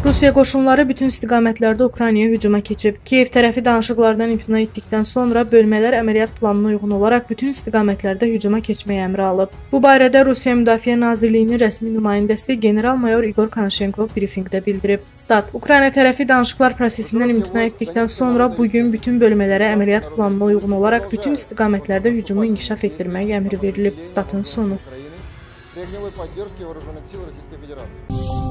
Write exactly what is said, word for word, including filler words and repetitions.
Rusiya qoşunları bütün istiqamətlərdə Ukraynaya hücuma keçib. Kiyev tərəfi danışıqlardan imtina etdikdən sonra bölmələr əməliyyat planına uyğun olaraq bütün istiqamətlərdə hücuma keçməyə əmri alıb. Bu barədə Rusiya Müdafiə Nazirliyinin rəsmi nümayəndəsi general-mayor İqor Konashenkov brifinqdə bildirib. Stat: Ukrayna tərəfi danışıqlar prosesindən imtina etdikdən sonra bugün bütün bölmələrə əməliyyat planına uyğun olaraq bütün istiqamətlərdə hücumu inkişaf etdirmək əmri verilib. Statın sonu.